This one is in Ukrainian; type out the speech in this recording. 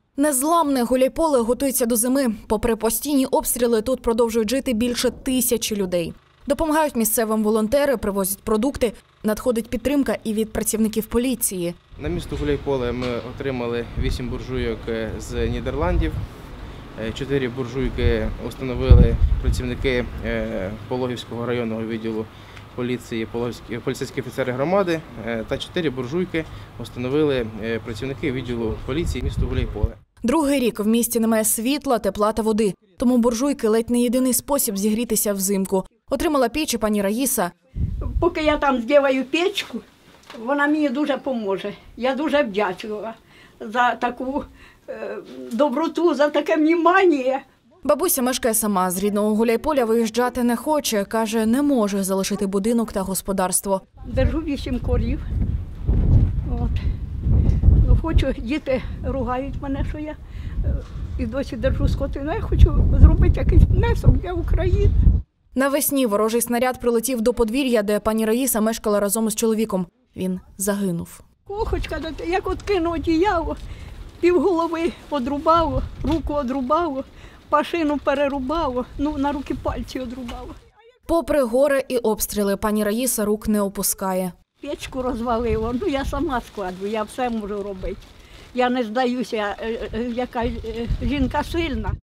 Незламне Гуляйполе готується до зими. Попри постійні обстріли, тут продовжують жити більше 1000 людей. Допомагають місцевим волонтери, привозять продукти, надходить підтримка і від працівників поліції. На місто Гуляйполе ми отримали 8 буржуйок з Нідерландів. 4 буржуйки встановили працівники Пологівського районного відділу поліції, поліцейські офіцери громади, та 4 буржуйки встановили працівники відділу поліції міста Гуляйполе. Другий рік в місті немає світла, тепла та води. Тому буржуйки – ледь не єдиний спосіб зігрітися взимку. Отримала піч і пані Раїса. Поки я там зроблю печку, вона мені дуже допоможе. Я дуже вдячна за таку доброту, за таке внимання. Бабуся мешкає сама. З рідного Гуляйполя виїжджати не хоче. Каже, не може залишити будинок та господарство. Держу 8 корів. От. Хочу, діти ругають мене, що я і досі держу скотину. Я хочу зробити якийсь внесок для України. Навесні ворожий снаряд прилетів до подвір'я, де пані Раїса мешкала разом із чоловіком. Він загинув. Кохочка, як от кинув одіяло, півголови одрубало, руку одрубало, пашину перерубало, на руки пальці одрубало. Попри горе і обстріли, пані Раїса рук не опускає. Печку розвалило, я сама складу, я все можу робити. Я не здаюся, яка жінка сильна.